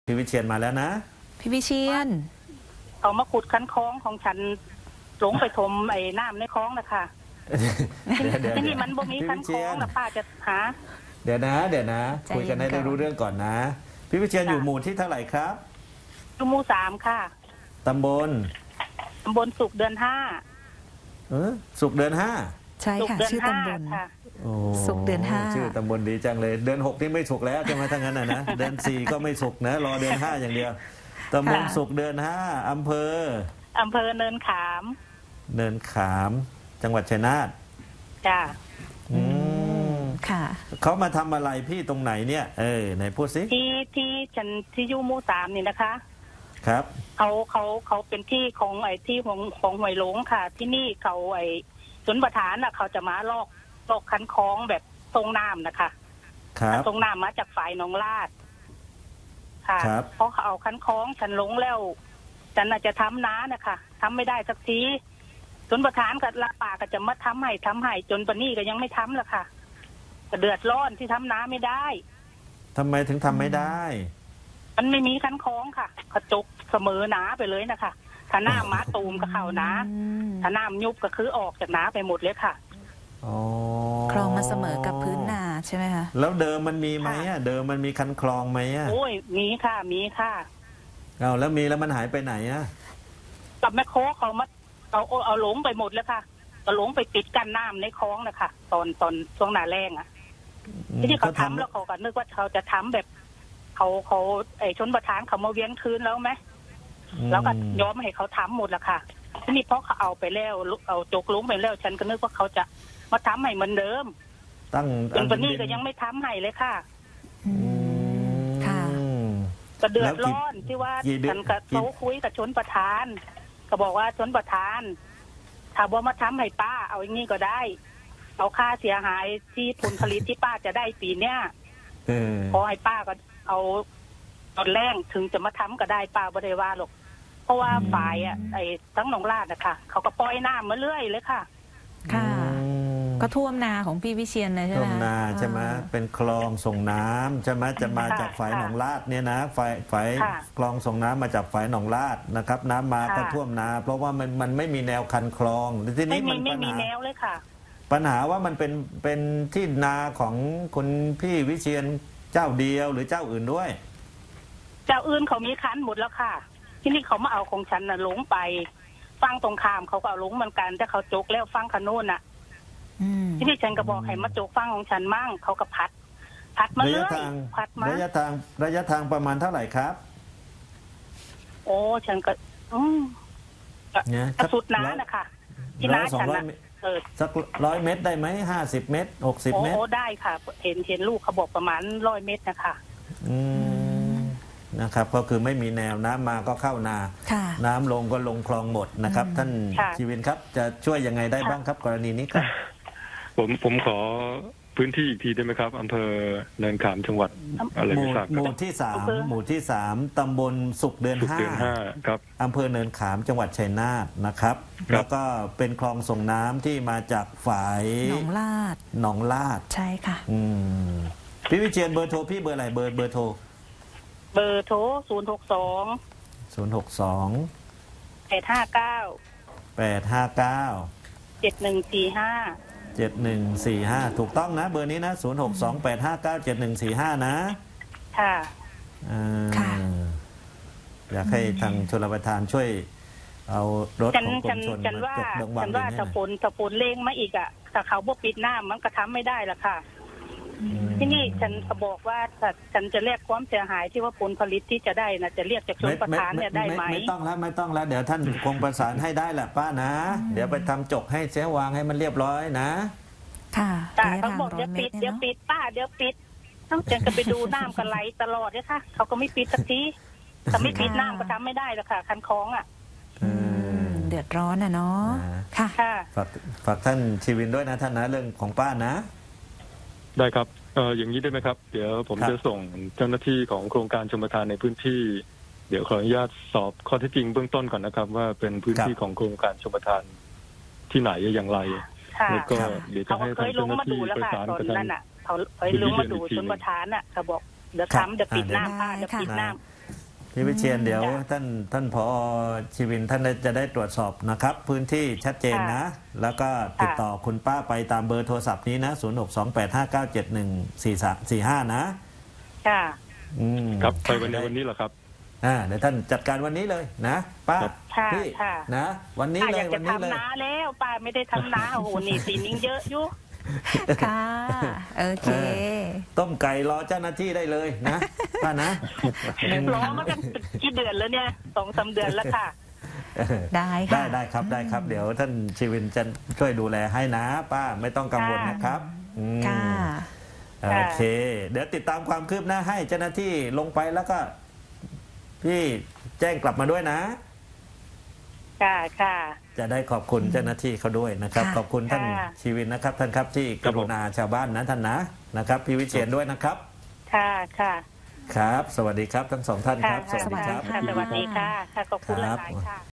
พี่วิเชียรมาแล้วนะพี่วิเชียรเขามาขุดคันคลองของฉันหลงไปถมไอ้น้ำในคลองนะคะที่นี่มันบ่มีคันคลองนะป้าจะหาเดี๋ยวนะคุยกันให้ได้รู้เรื่องก่อนนะพี่วิเชียรอยู่หมู่ที่เท่าไหร่ครับอยู่หมู่3ค่ะตำบลสุขเดือน 5สุขเดือน 5ใช่ค่ะชื่อตำบลสุขเดือน5 ชื่อตำบลดีจังเลยเดือน6นี่ไม่สุกแล้วใช่ไหมทั้งนั้นนะเดือน4ก็ไม่สุกนะรอเดือน5อย่างเดียวตำบลสุขเดือน5อำเภอเนินขามจังหวัดชัยนาทจ้าค่ะเขามาทำอะไรพี่ตรงไหนเนี่ยไหนพูดสิที่ฉันที่อยู่หมู่3นี่นะคะครับเขาเป็นที่ของไอ้ที่ของหวยหลงค่ะที่นี่เขาไอ้สนประธานน่ะเขาจะมาลอกคันคลองแบบทรงน้ำนะคะครับทรงน้ำมาจากฝ่ายหนองลาดค่ะเพราะเขาเอาคันคลองฉันหลงแล้วฉันอาจจะทำน้านะคะทำไม่ได้สักทีสนประธานกับละป่าก็จะมาทำให้จนปนี้ก็ยังไม่ทำละค่ะก็เดือดร้อนที่ทำน้าไม่ได้ทำไมถึงทำไม่ได้มันไม่มีคันคลองค่ะกระจกเสมอหนาไปเลยนะคะถ้าน้ำมาตูมก็เข้าหนาถ้าน้ำยุบก็คือออกจากหนาไปหมดเลยค่ะคลองมันเสมอกับพื้นนาใช่ไหมคะแล้วเดิมมันมีไหมเดิมมันมีคันคลองไหมโอ้ยมีค่ะแล้วมีแล้วมันหายไปไหนกับแม่โคเขามาเอาหลงไปหมดแล้วค่ะก็หลงไปปิดกั้นน้ำในคลองนะคะตอนช่วงหน้าแล้งที่เขาทำแล้วเขาก็นึกว่าเขาจะทำแบบเขาไอ้ชนประธานเขามาเวียนคืนแล้วไหมแล้วก็ยอมให้เขาทำหมดละค่ะที่นี่เพราะเขาเอาไปแล้วเอาจกลุงไปแล้วฉันก็นึกว่าเขาจะมาทำให้เหมือนเดิมจนวันนี้ก็ยังไม่ทำให้เลยค่ะค่ะก็เดือดร้อนที่ว่าฉันกับเขาคุยกับชนประธานก็บอกว่าชนประธานถ้าบ่มาทำให้ป้าเอาอย่างนี้ก็ได้เอาค่าเสียหายที่ผลผลิตที่ป้าจะได้ปีเนี้ยพอให้ป้าก็เอาตอนแรกถึงจะมาทำก็ได้ป้าบ่ได้ว่าหรอกเพราะว่าฝ่ายไอ้ทั้งหนองลาดนะคะเขาก็ปล่อยน้ำมาเรื่อยเลยค่ะค่ะก็ท่วมนาของพี่วิเชียรเลยใช่ไหมท่วมนาใช่ไหมเป็นคลองส่งน้ำใช่ไหมจะมาจากฝ่ายหนองลาดเนี่ยนะฝ่ายคลองส่งน้ำมาจากฝ่ายหนองลาดนะครับน้ำมาก็ท่วมนาเพราะว่ามันไม่มีแนวคันคลองทีนี้มันไม่มีแนวเลยค่ะปัญหาว่ามันเป็นที่นาของคุณพี่วิเชียรเจ้าเดียวหรือเจ้าอื่นด้วยเจ้าอื่นเขามีคันหมดแล้วค่ะที่นี่เขามาเอาของฉันน่ะหลงไปฟังตรงข้ามเขาก็เอาหลงเหมือนกันแต่เขาจกแล้วฟังขนุนน่ะที่นี่ฉันก็บอกให้มาจกฟังของฉันมั่งเขาก็พัดมาเรื่อยพัดมาระยะทางประมาณเท่าไหร่ครับโอ้ฉันก็สุดน้านะคะที่น้าฉันน่ะสัก100 เมตรได้ไหม50 เมตร60 เมตรโอ้ได้ค่ะเห็นลูกเขาบอกประมาณ100 เมตรนะคะนะครับก็คือไม่มีแนวน้ำมาก็เข้านาน้ำลงก็ลงคลองหมดนะครับท่านชีวินครับจะช่วยยังไงได้บ้างครับกรณีนี้ครับผมขอพื้นที่อีกทีได้ไหมครับอำเภอเนินขามจังหวัดอะไรไม่ทราบหมู่ที่3ตำบลสุขเดือน5 ครับอำเภอเนินขามจังหวัดชัยนาทนะครับแล้วก็เป็นคลองส่งน้ำที่มาจากฝ่ายหนองลาดใช่ค่ะพี่วิเชียรเบอร์โทรพี่เบอร์อะไรเบอร์โทร062 7145ถูกต้องนะเบอร์นี้นะ062-859-7145นะค่ะอยากให้ทางชลประทานช่วยเอารถของกรมชลมาจกดงบังดินให้หน่อยถ้าฝนเร่งมาอีกถ้าเขาบ่ปิดน้ำมันก็ทำไม่ได้ละค่ะที่นี่ฉันก็บอกว่าฉันจะเรียกความเสียหายที่ว่าผลผลิตที่จะได้นะจะเรียกจากชนประทานเนี่ยได้ไหมไม่ต้องแล้วเดี๋ยวท่านคงประสานให้ได้แหละป้านะเดี๋ยวไปทำจกให้เสียวางให้มันเรียบร้อยนะค่ะต้องบอกเดี๋ยวปิดป้าเดี๋ยวปิดต้องฉันก็ไปดูน้ำกันไหลตลอดเลยค่ะเขาก็ไม่ปิดสักทีถ้าไม่ปิดน้ำก็ทำไม่ได้แล้วค่ะคันคลองเดือดร้อนเนาะค่ะฝากท่านชีวินด้วยนะท่านนะเรื่องของป้านะได้ครับอย่างนี้ได้ไหมครับเดี๋ยวผมจะส่งเจ้าหน้าที่ของโครงการชลประทานในพื้นที่เดี๋ยวขออนุญาตสอบข้อเท็จจริงเบื้องต้นก่อนนะครับว่าเป็นพื้นที่ของโครงการชลประทานที่ไหนอย่างไรแล้วก็เดี๋ยวจะให้ทางเจ้าหน้าที่ประสานกับทางเขาเคยลงมาดูชลประทานเขาบอกเดี๋ยวปิดน้ำป้าเดี๋ยวปิดน้ำพี่วิเชียนเดี๋ยวจ้ะท่านผอชีวินท่านจะได้ตรวจสอบนะครับ พื้นที่ชัดเจนนะ แล้วก็ติดต่อคุณป้าไปตามเบอร์โทรศัพท์นี้นะ0628597145นะค่ะครับไปวันนี้เหรอครับเดี๋ยวท่านจัดการวันนี้เลยนะป้าครับค่ะพี่ค่ะนะ วันนี้ป้าเลอย ยากวัจะนนี้เลยทำนาแล้วป้าไม่ได้ทำนาโอ้โหหนี่สินยิ่งเยอะอยู่ค่ะโอเคต้มไก่รอเจ้าหน้าที่ได้เลยนะป้านะรอมากันกี่เดือนแล้วเนี่ย2-3 เดือนแล้วค่ะได้ค่ะได้ครับได้ครับ เดี๋ยวท่านชีวินจะช่วยดูแลให้นะ ป้าไม่ต้องกังวลนะครับอืมค่ะโอเค เดี๋ยวติดตามความคืบหน้าให้เจ้าหน้าที่ลงไปแล้วก็ พี่แจ้งกลับมาด้วยนะค่ะค่ะจะได้ขอบคุณเจ้าหน้าที่เขาด้วยนะครับค่ะขอบคุณท่านค่ะชีวินนะครับ ท่านครับที่คกรับผมรุณาชาวบ้านนะท่านนะครับ พี่วิเชียนด้วยนะครับค่ะค่ะครับ สวัสดีครับทั้งสองท่านครับค่ะสวัสดีครับค่ะสวัสดีค่ะค่ะขอบคุณหลายๆค่ะ